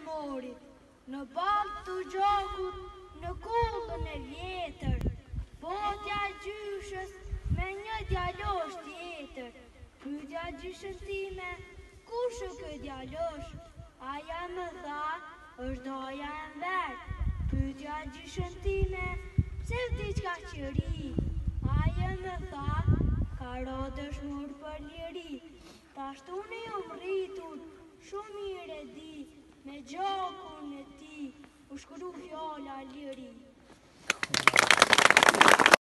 dëshmorit, në balë të gjakut, në kullën e vjetër, botja gjyshës me një djalosh tjetër, pyetja gjyshën time, kush është ky djalosh? Aja më tha, është doja e vetë, pyetja gjyshën time, pse diçka që ri? Aja më tha, ka ro dëshmor për liri, tashtu ne jom rritur, shumë mirë e di, me gjakun e ti, u shkru fjalla liri.